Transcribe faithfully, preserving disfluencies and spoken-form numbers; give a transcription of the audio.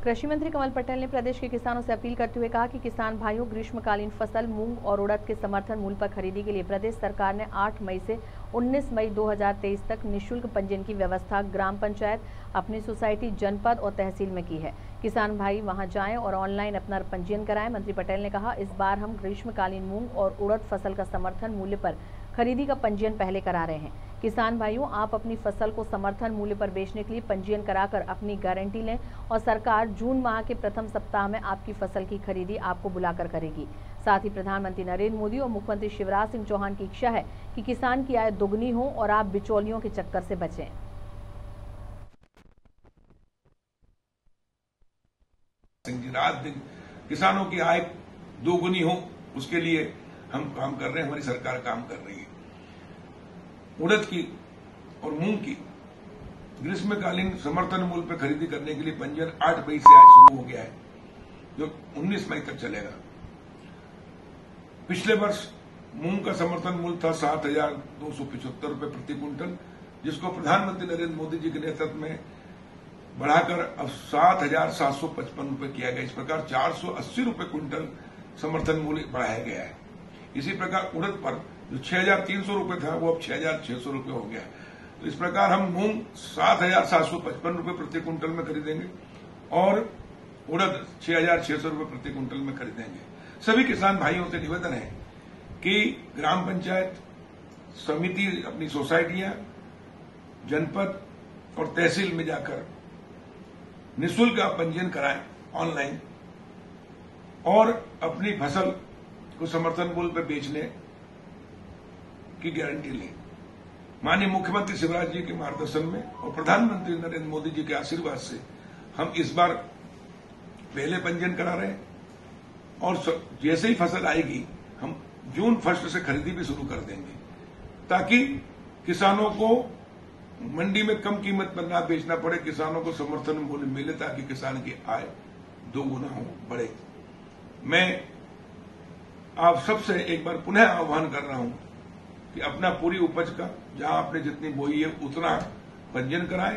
कृषि मंत्री कमल पटेल ने प्रदेश के किसानों से अपील करते हुए कहा कि किसान भाइयों, ग्रीष्मकालीन फसल मूंग और उड़द के समर्थन मूल्य पर खरीदी के लिए प्रदेश सरकार ने आठ मई से उन्नीस मई दो हज़ार तेईस तक निःशुल्क पंजीयन की व्यवस्था ग्राम पंचायत, अपनी सोसाइटी, जनपद और तहसील में की है। किसान भाई वहां जाएं और ऑनलाइन अपना पंजीयन कराएं। मंत्री पटेल ने कहा, इस बार हम ग्रीष्मकालीन मूंग और उड़द फसल का समर्थन मूल्य पर खरीदी का पंजीयन पहले करा रहे हैं। किसान भाइयों, आप अपनी फसल को समर्थन मूल्य पर बेचने के लिए पंजीयन कराकर अपनी गारंटी लें और सरकार जून माह के प्रथम सप्ताह में आपकी फसल की खरीदी आपको बुलाकर करेगी। साथ ही प्रधानमंत्री नरेंद्र मोदी और मुख्यमंत्री शिवराज सिंह चौहान की इच्छा है कि किसान की आय दोगुनी हो और आप बिचौलियों के चक्कर से बचें। रात दिन किसानों की आय दोगुनी हो, उसके लिए हम काम कर रहे हैं, हमारी सरकार काम कर रही है। उड़द की और मूंग की ग्रीष्मकालीन समर्थन मूल्य पर खरीदी करने के लिए पंजीयन आठ मई से आज शुरू हो गया है, जो उन्नीस मई तक चलेगा। पिछले वर्ष मूंग का समर्थन मूल्य था सात हजार दो सौ पिछहत्तर रुपए प्रति क्विंटल, जिसको प्रधानमंत्री नरेंद्र मोदी जी के नेतृत्व में बढ़ाकर अब सात हजार सात सौ पचपन रुपए किया गया। इस प्रकार चार सौ अस्सी रुपए क्विंटल समर्थन मूल्य बढ़ाया गया है। इसी प्रकार उड़द पर जो छह हजार तीन सौ रुपए था, वो अब छह हजार छह सौ रुपए हो गया। तो इस प्रकार हम मूंग सात हजार सात सौ पचपन रुपए प्रति क्विंटल में खरीदेंगे और उड़द छह हजार छह सौ रुपए प्रति क्विंटल में खरीदेंगे। सभी किसान भाइयों से निवेदन है कि ग्राम पंचायत, समिति, अपनी सोसाइटियां, जनपद और तहसील में जाकर निःशुल्क आप पंजीयन कराएं ऑनलाइन और अपनी फसल को समर्थन मूल्य पर बेचने की गारंटी लें। माननीय मुख्यमंत्री शिवराज जी के मार्गदर्शन में और प्रधानमंत्री नरेंद्र मोदी जी के आशीर्वाद से हम इस बार पहले पंजीयन करा रहे हैं और जैसे ही फसल आएगी हम जून फर्स्ट से खरीदी भी शुरू कर देंगे, ताकि किसानों को मंडी में कम कीमत पर ना बेचना पड़े, किसानों को समर्थन मूल्य मिले, ताकि किसान की आय दोगुना हो, बढ़े। मैं आप सबसे एक बार पुनः आह्वान कर रहा हूं कि अपना पूरी उपज का, जहां आपने जितनी बोई है उतना पंजीयन कराएं।